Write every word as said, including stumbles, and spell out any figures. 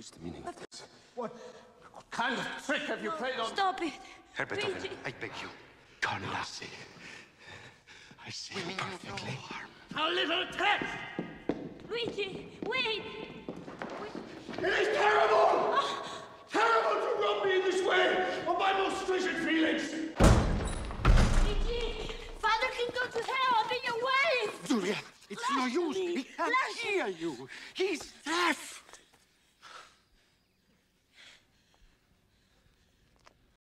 is the meaning of this? What, what kind of trick have you played on... Stop it! Herr Beethoven, Luigi. I beg you. Carnassi. I see you perfectly. A little text! Luigi, wait! It is terrible! Oh. Terrible to rob me in this way of my most treasured feelings! Luigi! Father can go to hell! I'll be your wife! Julia, it's no use. He can't hear you. He's deaf.